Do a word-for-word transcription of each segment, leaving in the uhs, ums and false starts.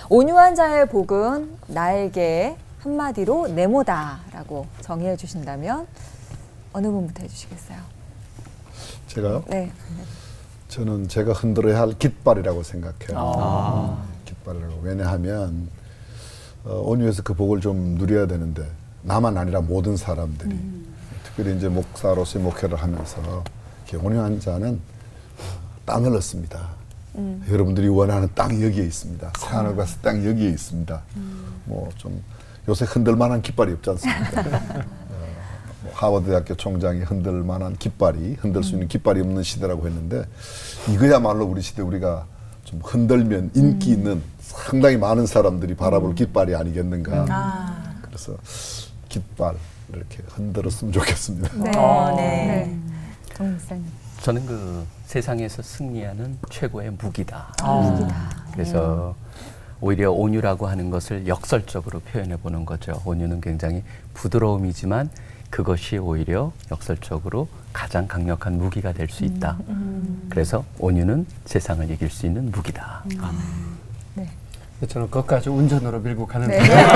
온유한 자의 복은 나에게 한마디로 네모다라고 정의해 주신다면 어느 분부터 해주시겠어요? 제가요? 네. 저는 제가 흔들어야 할 깃발이라고 생각해요. 아. 깃발이라고. 왜냐하면 어, 온유해서 그 복을 좀 누려야 되는데 나만 아니라 모든 사람들이 음. 특별히 이제 목사로서의 목회를 하면서 온유한 자는 땅을 얻습니다. 음. 여러분들이 원하는 땅이 여기에 있습니다. 새하늘 가서 땅이 여기에 있습니다. 음. 뭐 좀 요새 흔들만한 깃발이 없지 않습니까? 어, 뭐 하버드대학교 총장이 흔들만한 깃발이 흔들 수 있는 깃발이 없는 시대라고 했는데 이거야말로 우리 시대 우리가 좀 흔들면 인기 있는 상당히 많은 사람들이 바라볼 음. 깃발이 아니겠는가. 아. 그래서 깃발 이렇게 흔들었으면 좋겠습니다. 네. 어, 네. 정 목사님. 저는 그 세상에서 승리하는 최고의 무기다. 아, 무기다. 그래서 오히려 온유라고 하는 것을 역설적으로 표현해 보는 거죠. 온유는 굉장히 부드러움이지만 그것이 오히려 역설적으로 가장 강력한 무기가 될 수 있다. 음, 음. 그래서 온유는 세상을 이길 수 있는 무기다. 음. 아. 네. 저는 그것까지 운전으로 밀고 가는데 네.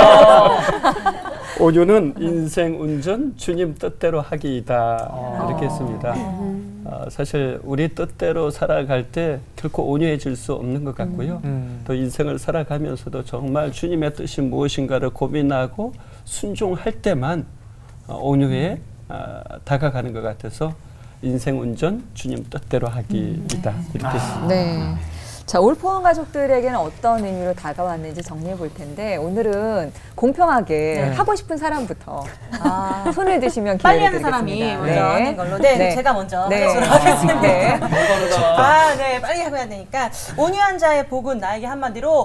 온유는 인생 운전 주님 뜻대로 하기이다. 아. 이렇게 했습니다. 음. 어, 사실 우리 뜻대로 살아갈 때 결코 온유해질 수 없는 것 같고요. 음. 또 인생을 살아가면서도 정말 주님의 뜻이 무엇인가를 고민하고 순종할 때만 어, 온유에 어, 다가가는 것 같아서 인생 운전 주님 뜻대로 하기이다. 음. 이렇게 했습니다. 아. 네. 자, 올 포항 가족들에게는 어떤 의미로 다가왔는지 정리해 볼 텐데 오늘은 공평하게 네. 하고 싶은 사람부터 아. 손을 드시면 기회를 빨리 하는 사람이 드리겠습니다. 먼저 네. 하는 걸로. 네, 네. 제가 먼저 네. 하도록 하겠습니다. 네. 아, 네, 빨리 해야 되니까 온유한 자의 복은 나에게 한마디로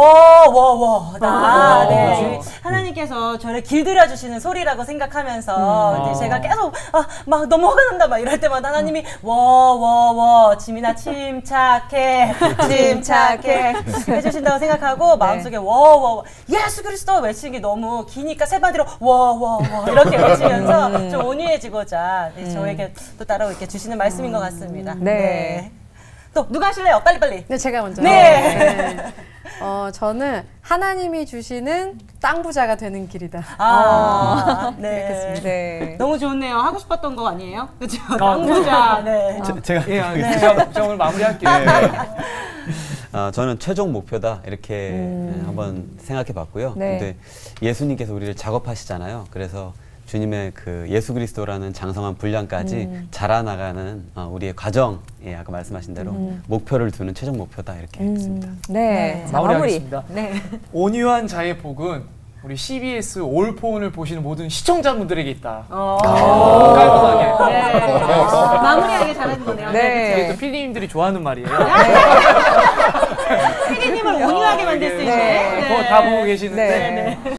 워워워다. 네, 하나님께서 저를 길들여 주시는 소리라고 생각하면서 음. 제가 계속 아, 막 너무 화가 난다 막 이럴 때마다 하나님이 워워워 지민아 침착해. 침착해 해주신다고 생각하고 마음속에 워워 예수 그리스도 외치는 게 너무 기니까 세 마디로 워워워 이렇게 외치면서 음. 좀 온유해지고자 네, 저에게 또 따로 이렇게 주시는 말씀인 것 같습니다. 네. 네. 또 누가 하실래요? 빨리 빨리. 네, 제가 먼저. 네. 네. 어, 저는 하나님이 주시는 땅 부자가 되는 길이다. 아, 네. 네. 너무 좋네요. 하고 싶었던 거 아니에요? 그렇죠. 땅 부자. 네. 제, 제가 예, 알겠습니다. 저 오늘 마무리할게요. 어, 저는 최종 목표다 이렇게 음. 한번 생각해 봤고요. 네. 근데 예수님께서 우리를 작업하시잖아요. 그래서 주님의 그 예수 그리스도라는 장성한 분량까지 음. 자라나가는 어, 우리의 과정, 예, 아까 말씀하신 대로 음. 목표를 두는 최종 목표다 이렇게 음. 했습니다. 네. 네. 자, 마무리. 마무리하겠습니다. 네. 온유한 자의 복은 우리 씨비에스 올포온을 보시는 모든 시청자분들에게 있다. 어. 깔끔하게. 네. 마무리하게 잘하는 거네요. 네. 이게 또 필리님들이 좋아하는 말이에요. 피디님을 온유하게 만들 수 있는. 네. 그거 다 보고 계시는데. 네.